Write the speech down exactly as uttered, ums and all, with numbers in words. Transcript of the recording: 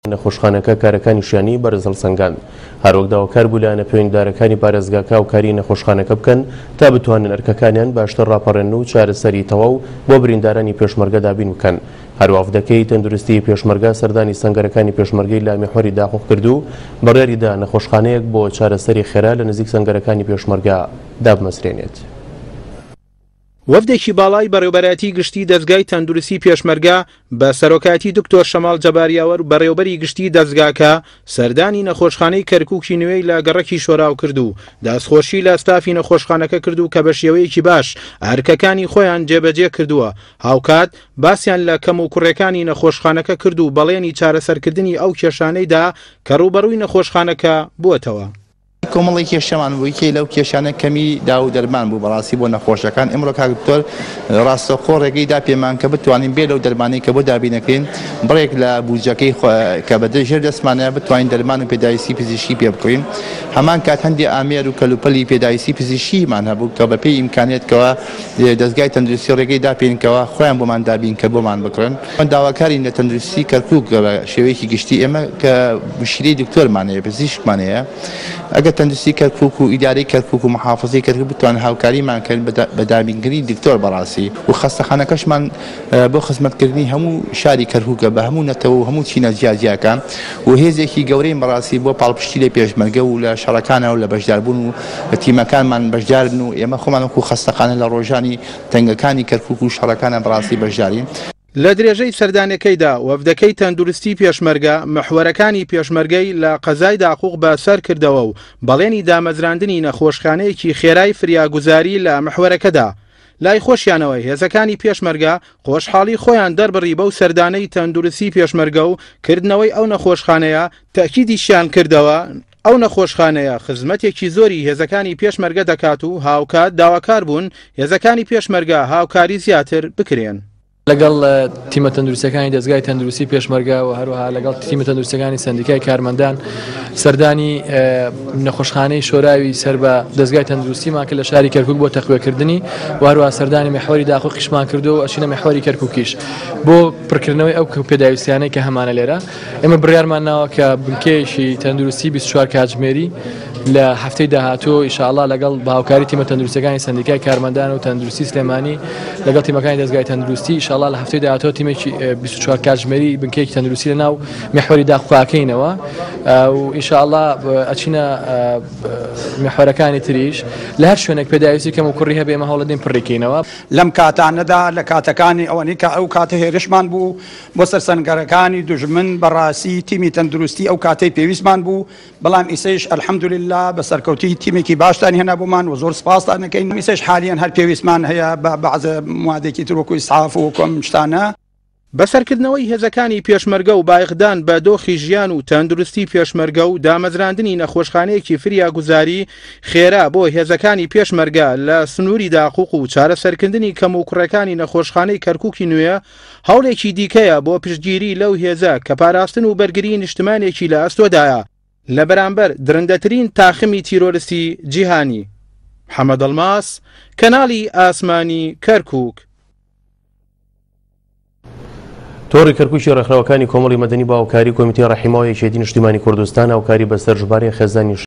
نەخۆشخانەکە کارەکانی شیانی بەرز هەڵسەنگاند. هەروەک داواکار بوو لایەنە پەیوەندیدارەکانی پارێزگاکە و کاری نەخۆشخانەکە بکەن تا بتوانن ئەرکەکانیان باشتر ڕاپەڕێن و چارەسەری تەواو بۆ بریندارانی پێشمەرگە دابین بکەن. هەروە ئەفدەکەی تەندروستی پێشمەرگە سەردانی سەنگەرەکانی پێشمەرگەی لا میحوەری داخۆ کردو بەڕێریدا نەخۆشخانەیەک بۆ چارەسەری خێرا لە نزیک سەنگەرەکانی پێشمەرگە دابمەسرێنێت. وەفدێکی باڵای بەڕێوەبەرەتی گشتی دەستگای تەندروستی پێشمەرگە بە سەرۆکاتی دکتۆر شەماڵ جەباریاوەر بەڕێوەبەری گشتی دەستگاکە سەردانی نەخۆشخانەی کەرکووکی نوێی لە گەڕەکی شۆراو کردو دەستخۆشی لە ستافی نەخۆشخانەکە کردو کە بە شێوەیەکی باش ئەرکەکانی خۆیان جێبەجێ کردووە. هاوکات باسییان لە کەم و کوڕەکانی نەخۆشخانەکە کرد و بەڵێنی چارەسەرکردنی ئەو کێشانەیدا کە ڕوبەڕووی نەخۆشخانەکە بووەتەوە. کۆمەڵی کێشەمان بوویکەی لەو کێشانە کەمی دا و دەرمان بوو بەڕاستی بۆ نەخۆشەکان. ئەمڕۆ کاکتۆر ڕاستەخۆ ڕێگەیدا پێمان کە بتوانین بێ لەو دەرمانەی کە بۆ دابینەکەین بڕێک لە بودجەکەی کە بەدەژێر دەستمانەیە بتوانین دەرمان و پێداویستی پزیشکی پێ بکەین. هەمان کات هەندی ئامێر و کەلوپەلی پێداویستی پزیشکیمان هەبوو کە بەپێی ئیمکانێتکەوە دەستگای تەندروستی ڕێگەی داپێنکەوە خۆیان بۆمان دابین کە بۆمان بکڕن. داواکارین لە تەندروستی کەرکووک بە شێوەیەکی گشتی ئێمە کە مشیری دکتۆرمانەیە پزیشکمانەیە ئەگەر تەندروستی کەرکووک و ئیدارەی کەرکووک و محافظەی کەرکووک بتوان هاوکاریمانکردن بە دابینکردنی دکتۆر بەڕاستی و خەستەخانەکەشمان بۆ خزمەتکردنی هەموو شاری کەرکووکە بە هەموو نەتەوە و هەموو چینە جیاجیاکان و هێزێکی گەورەی بەڕاستی بۆ پاڵپشتی لێ پێشمەرگە و لە شەڕەکانە و لە بەشداربوون و تیمەکانمان بەشدارن و ئێمە خۆمان وەکو خەستەخانە لە ڕۆژانی تەنگەکانی کەرکووک و شەڕەکانە بەڕاستی بەشدارین. لە درێژەی سەردانەکەیدا وەفدەکەی تەندروستی پێشمەرگە مەحوەرەکانی پێشمەرگەی لە قەزای داقوق بەسەر کردەوە و بەڵێنی دامەزراندنی نەخۆشخانەیەکی خێرای فریاگوزاری لە مەحوەرەکەدا. لای خۆشیانەوەی هێزەکانی پێشمەرگە خۆشحاڵی خۆیان دەربڕی بەو سەردانەی تەندروستی پێشمەرگە و کردنەوەی ئەو نەخۆشخانەیە تاکیدیشیان کردەوە ئەو نەخۆشخانەیە خزمەتێکی زۆری هێزەکانی پێشمەرگە دەکات و هاوکات داواکار بوون هێزەکانی پێشمەرگە هاوکاری زیاتر بکرێن. لەگەڵ تیمە تەندروستەکانی دەستگای تەندروستی پێشمەرگە و هەروەها لەگەڵ تیمە تەندروستەکانی سندیکای کارمەندان سەردانی نەخۆشخانەی شۆراوی سەر بە دەستگای تەندروستیمان کرد لە شاری کەرکووک بۆ تەقوێکردنی و هەروەها سەردانی مەحوەری داخۆقیشمان کردو و ئەچینە مەحوەری کەرکووکیش بۆ پڕکردنەوەی ئەو پێداویستیانەی کە هەمانە لێرە. ئێمە بڕیارمان ناوە کە بنکەیەکی تەندروستی بیست و چوار کاتژمێری لە هەفتەی داهاتوو ئینشاءالله لەگەڵ باوکاری تیمە تەندروستەکانی سندیکای کارمەندان و تەندروستی سلێمانی لەگەڵ تیمەکانی دەستگای تەندروستی ئینشاءالله لە هەفتەی داهاتوو تیمێکی بیست و چوار کاتژمێری بنکەیەکی تەندروستی لەناو مەحوەری داخواکەینەوە و ئینشاءالله ئەچینە مەحوەرەکانی تریش لە هەر شوێنێک پێداویستی کەم و کوڕی هەبێ ئێمە هەوڵ دەدەین پڕێکەینەوە. لەم کاتانەدا لە کاتەکانی ئەوەنی کە ئەو کاتە هێرشمان بوو بۆ سەرسەنگەرەکانی دوژمن بەڕاستی تیمی تەندروستی ئەو کاتەی پێویستمان بوو بەڵام ئیسەیش ئەلحەمدولله بە سەرکەوتی تیمێکی باشتان هێنا بۆمان و زۆر سپاسان دەکەین. ئیسەیش حالیان هەر پێویستمان هەیە بە بەعزە موادێکی تر وەکو ئیسعاف و کۆم شتانە. بەسەرکردنەوەی هێزەکانی پێشمەرگە و بایخدان بە دۆخی ژیان و تەندروستی پێشمەرگە و دامەزراندنی نەخۆشخانەیەکی فریاگوزاری خێرا بۆ هێزەکانی پێشمەرگە لە سنووری داقوق و چارەسەرکردنی کەم و کوڕەکانی نەخۆشخانەی کەرکووکی نوێ هەوڵێکی دیکەیە بۆ پشتگیری لەو هێزە کە پاراستن و بەرگری نیشتمانێکی لە ئەستۆدایە لە بەرامبەر درەندەترین تاخمی تیرۆریستی جیهانی. محەممەد ئەڵماس، کەناڵی ئاسمانی کەرکووک. تۆڕی کەرکووکی ڕێکخراوەکانی کۆمەڵی مەدەنی باوکاری کۆمیتەی ڕەحیماوە یەکێتی نیشتیمانی کوردستان هاوکاری بەسەر ژمارەی خێزانی